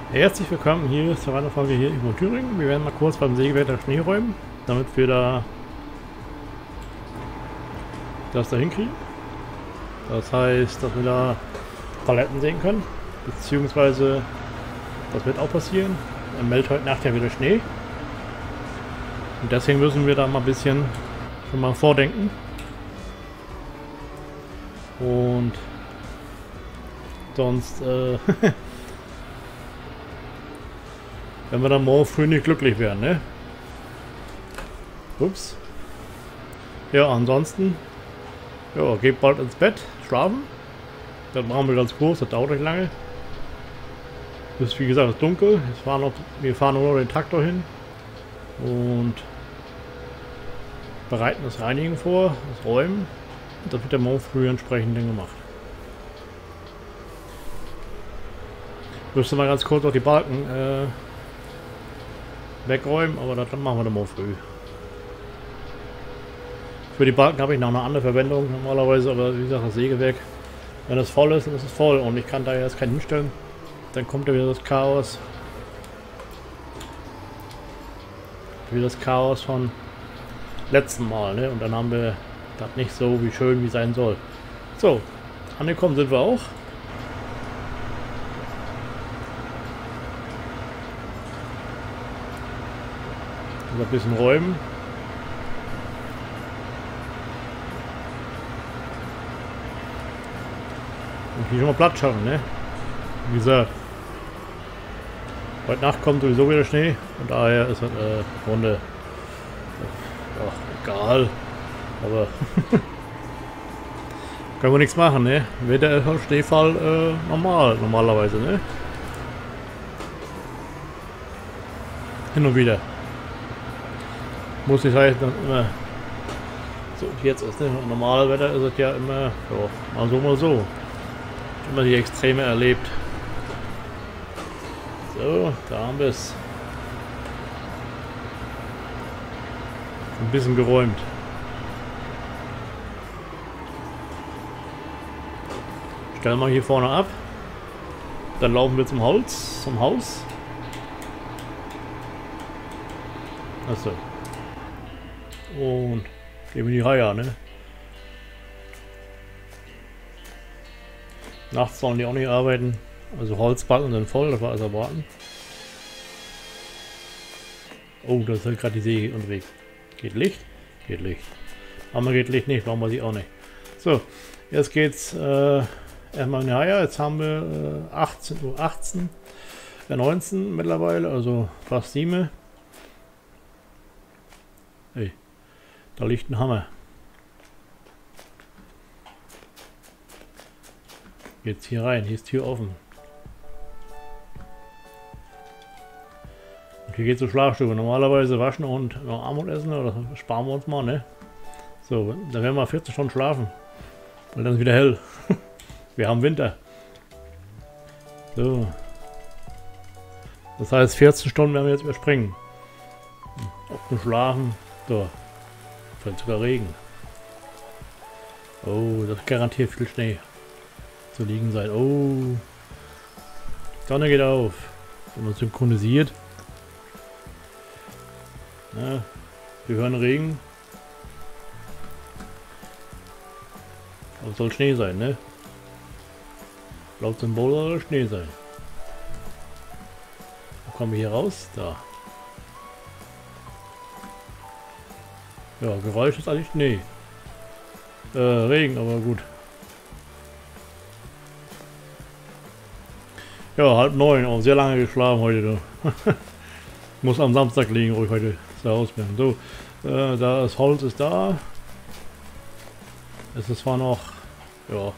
Herzlich willkommen hier zur weiteren Folge hier über Thüringen. Wir werden mal kurz beim Sägewerk Schnee räumen, damit wir das da hinkriegen. Das heißt, dass wir da Paletten sägen können, beziehungsweise das wird auch passieren. Er meldet heute Nacht ja wieder Schnee. Und deswegen müssen wir da mal ein bisschen schon mal vordenken. Und sonst wenn wir dann morgen früh nicht glücklich werden, ne? Ups. Ja, ansonsten, ja, geht bald ins Bett, schlafen. Das machen wir ganz kurz, das dauert nicht lange. Es ist wie gesagt ist dunkel. Wir fahren nur noch den Traktor hin und bereiten das Reinigen vor, das Räumen. Und das wird ja morgen früh entsprechend dann gemacht. Ich müsste mal ganz kurz auch die Balken wegräumen, aber das machen wir dann morgen früh. Für die Balken habe ich noch eine andere Verwendung normalerweise, aber wie gesagt, das Sägewerk, wenn es voll ist, dann ist es voll und ich kann da jetzt keinen hinstellen. Dann kommt da wieder das Chaos. Wie das Chaos von letzten Mal, ne? Und dann haben wir das nicht so wie schön wie sein soll. So, angekommen sind wir auch. Ein bisschen räumen. Und hier schon mal Platz schaffen, ne? Wie gesagt, heute Nacht kommt sowieso wieder Schnee und daher ist das Runde. Ja, egal. Aber können wir nichts machen, ne? Wetter ist Schneefall normalerweise, ne? Hin und wieder. Muss ich halt immer so wie jetzt ist, ne? Und normales Wetter ist es ja immer, ja, mal so. Immer die Extreme erlebt. So, da haben wir es. Ein bisschen geräumt. Stellen wir hier vorne ab. Dann laufen wir zum Haus. Achso. Und geben die Reihe, ne? Nachts sollen die auch nicht arbeiten. Also Holzbalken sind voll, das war also erwarten. Oh, da ist halt gerade die Säge unterwegs. Geht Licht? Geht Licht. Aber geht Licht nicht, brauchen wir sie auch nicht. So, jetzt geht's erstmal in die Haie. Jetzt haben wir 18 Uhr 19 mittlerweile, also fast 7. Hey, da liegt ein Hammer. Jetzt hier rein, hier ist Tür offen. Und hier geht zur Schlafstube. Normalerweise waschen und noch Abend essen, oder sparen wir uns mal, ne? So, dann werden wir 14 Stunden schlafen. Und dann ist wieder hell. Wir haben Winter. So. Das heißt 14 Stunden werden wir jetzt überspringen. Auf dem Schlafen. So. Fällt sogar Regen. Oh, das ist garantiert viel Schnee zu liegen sein. Oh. Sonne geht auf. Wenn man synchronisiert. Ja, wir hören Regen. Aber es soll Schnee sein, ne? Laut Symbol soll Schnee sein. Wo kommen wir hier raus? Da. Ja, Geräusch ist eigentlich Schnee. Regen, aber gut. Ja, 8:30, auch sehr lange geschlafen heute. Muss am Samstag liegen, wo ich heute zu Hause bin. So, das Holz ist da. Es ist zwar noch, ja.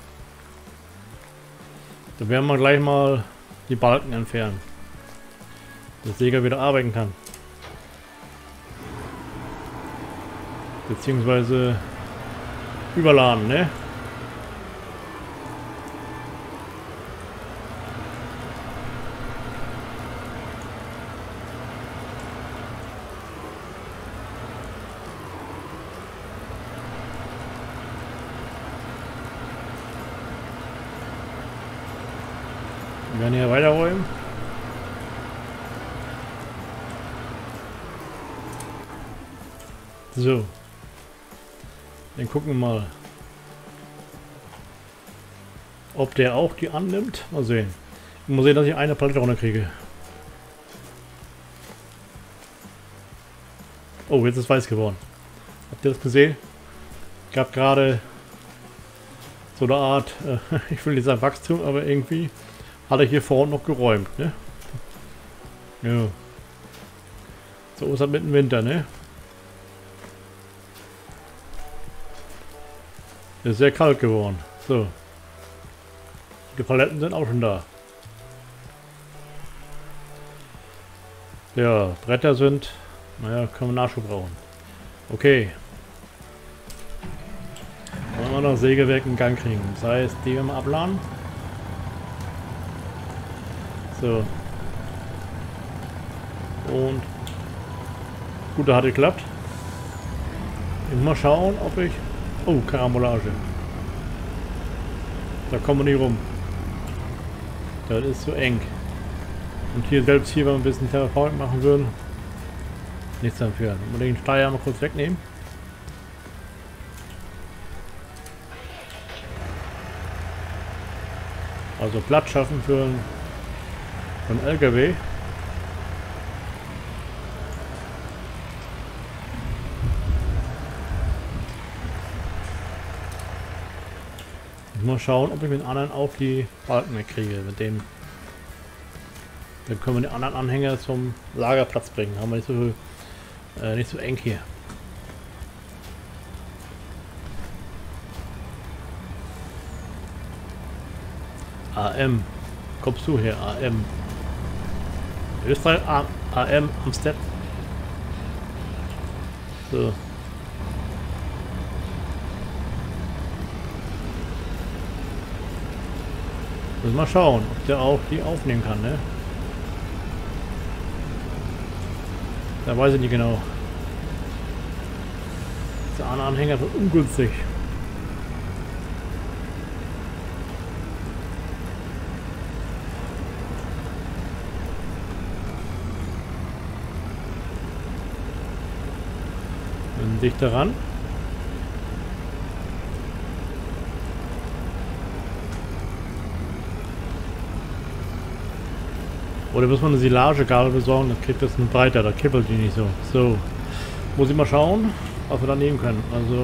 Da werden wir gleich mal die Balken entfernen. Dass der Säger wieder arbeiten kann. Beziehungsweise überladen, ne? Wir werden hier weiterräumen. So. Dann gucken wir mal, ob der auch die annimmt. Mal sehen. Ich muss sehen, dass ich eine Palette runterkriege. Oh, jetzt ist weiß geworden. Habt ihr das gesehen? Gab gerade so eine Art, ich will nicht sagen Wachstum, aber irgendwie hat er hier vorne noch geräumt, ne? Ja. So ist das mit dem Winter, ne? Ist sehr kalt geworden. So. Die Paletten sind auch schon da. Ja, Bretter sind... Naja, können wir Nachschub brauchen. Okay. Wollen wir noch Sägewerk in Gang kriegen. Das heißt, die wir mal abladen. So. Und gut, da hat geklappt. Ich muss mal schauen, ob ich... Oh, Karambolage. Da kommen wir nicht rum. Das ist zu eng. Und hier selbst hier, wenn wir ein bisschen Terraforming machen würden, nichts dafür. Mal den Steier mal kurz wegnehmen. Also Platz schaffen für einen LKW. Ich muss schauen, ob ich mit den anderen auch die Balken kriege. Mit dem, dann können wir die anderen Anhänger zum Lagerplatz bringen. Haben wir nicht so viel, nicht so eng hier. AM, kommst du her? AM. Österreich AM am Step. So. Müssen wir mal schauen, ob der auch die aufnehmen kann, ne? Da weiß ich nicht genau. Der andere Anhänger ist ungünstig. Dann dichter ran. Oder muss man eine Silagegabel besorgen, dann kriegt das einen breiter, da kippelt die nicht so. So, muss ich mal schauen, was wir da nehmen können. Also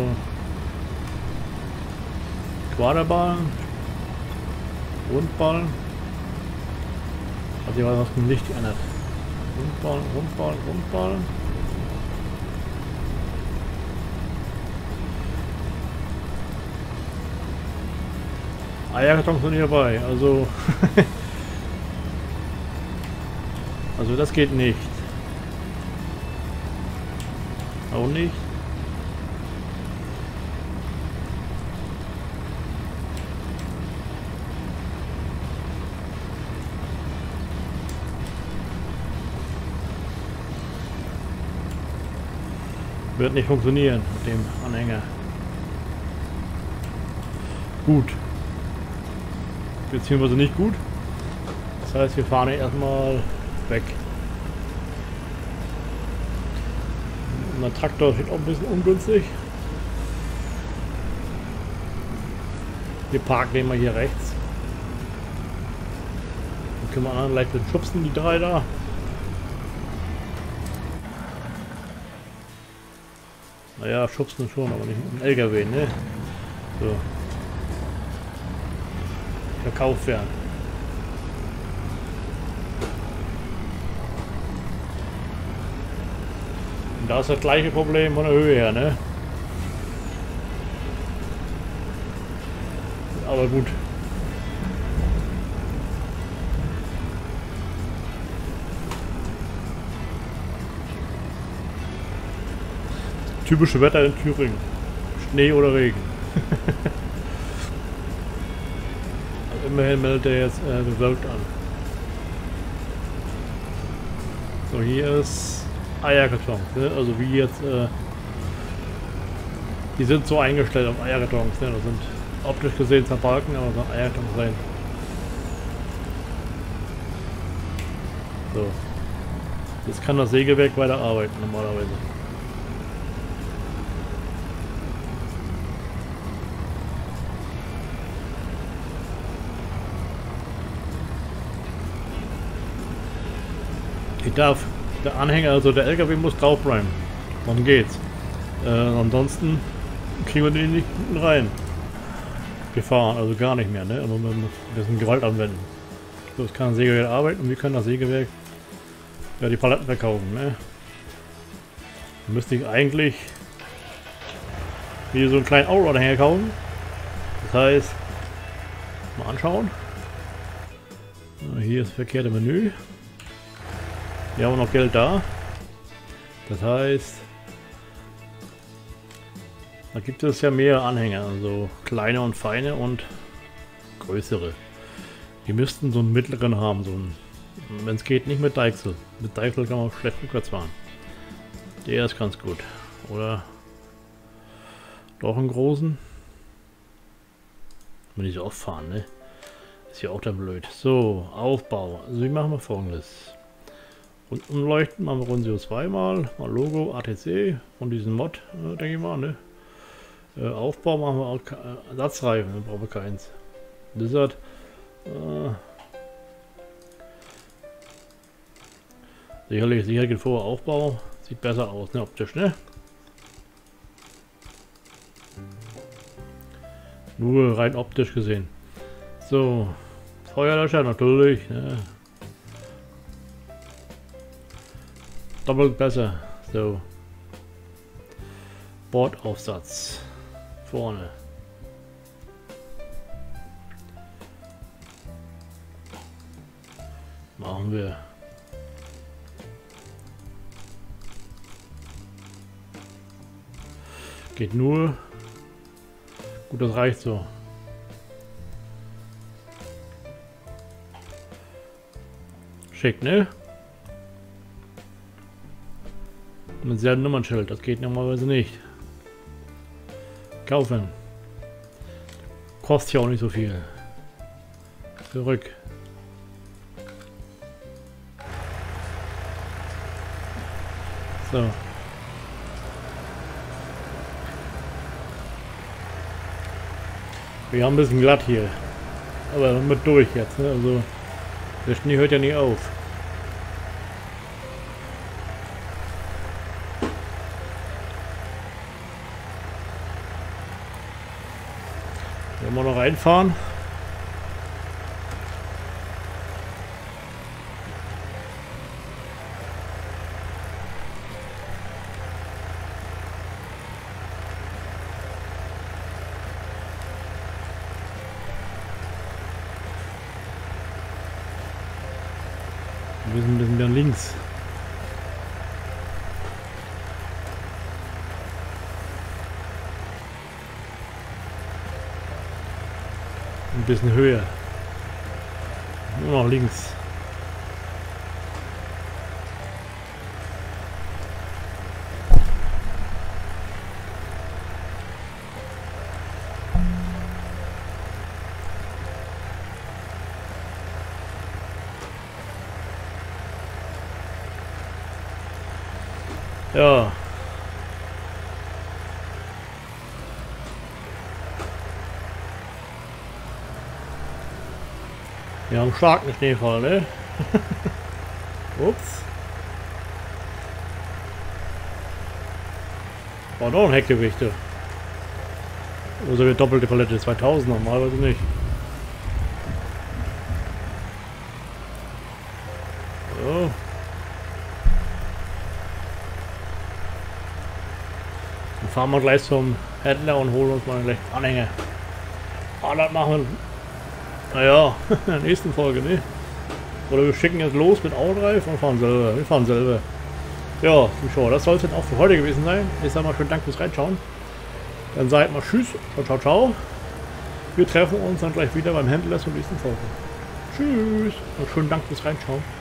Quaderballen, Rundballen. Also ich weiß, was mit dem Licht geändert. Rundballen, Rundballen, Rundballen. Eierkartons sind nicht dabei, also also das geht nicht. Auch nicht. Wird nicht funktionieren mit dem Anhänger. Gut. Beziehungsweise nicht gut. Das heißt, wir fahren erstmal weg. Unser Traktor steht auch ein bisschen ungünstig. Wir parken den mal hier rechts. Dann können wir anderen leicht mit schubsen, die drei da. Naja, schubsen schon, aber nicht mit dem LKW, ne? So. Verkauft werden. Und da ist das gleiche Problem von der Höhe her, ne? Aber gut. Typische Wetter in Thüringen. Schnee oder Regen. Also immerhin meldet er jetzt bewölkt an. So, hier ist Eierkartons, ne? Also wie jetzt, die sind so eingestellt auf Eierkartons, ne? Das sind optisch gesehen zwar Balken, aber so Eierkartons sein. So. Jetzt kann das Sägewerk weiterarbeiten normalerweise. Der Anhänger, also der LKW muss drauf bleiben. Dann geht's. Ansonsten kriegen wir den nicht rein. Gefahren, also gar nicht mehr, ne? Aber wir müssen Gewalt anwenden. So, es kann ein Sägewerk arbeiten und wir können das Sägewerk ja die Paletten verkaufen, ne? Dann müsste ich eigentlich hier so einen kleinen Autoanhänger kaufen. Das heißt, mal anschauen. Hier ist das verkehrte Menü. Hier haben wir noch Geld da. Das heißt, da gibt es ja mehrere Anhänger, also kleine und feine und größere. Die müssten so einen mittleren haben, so einen, wenn es geht, nicht mit Deichsel. Mit Deichsel kann man schlecht rückwärts fahren. Der ist ganz gut. Oder doch einen großen. Wenn ich so oft fahren, ne? Ist ja auch dann blöd. So, Aufbau. Also wie machen wir folgendes. Und umleuchten machen wir Rundeo zweimal. Mal Logo, ATC und diesen Mod, denke ich mal, ne? Aufbau machen wir auch Ersatzreifen, dann brauchen wir keins. Lizard. Sicherlich geht vor Aufbau. Sieht besser aus, ne, optisch, ne? Nur rein optisch gesehen. So, Feuerlöscher natürlich, ne? Doppelt besser. So. Bordaufsatz. Vorne. Machen wir. Geht nur. Gut, das reicht so. Schick, ne? Mit selben Nummernschild, das geht normalerweise nicht. Kaufen. Kostet ja auch nicht so viel. Zurück. So. Wir haben ein bisschen glatt hier. Aber mit durch jetzt, ne? Also der Schnee hört ja nie auf. Wenn wir noch reinfahren. Wir müssen ein bisschen mehr links. Ein bisschen höher. Nur noch links. Ja. Wir haben starken Schneefall, ne? Ups. War doch ein Heckgewicht. Oder eine doppelte Palette 2000 normalerweise nicht. So. Dann fahren wir gleich zum Händler und holen uns mal gleich Anhänger. Ah, das machen wir. Naja, in der nächsten Folge, ne? Oder wir schicken jetzt los mit Autoreif und fahren selber. Wir fahren selber. Ja, Zuschauer, das soll es jetzt auch für heute gewesen sein. Ich sage mal schönen Dank fürs Reinschauen. Dann seid mal tschüss und ciao, ciao. Wir treffen uns dann gleich wieder beim Händler zur nächsten Folge. Tschüss und schönen Dank fürs Reinschauen.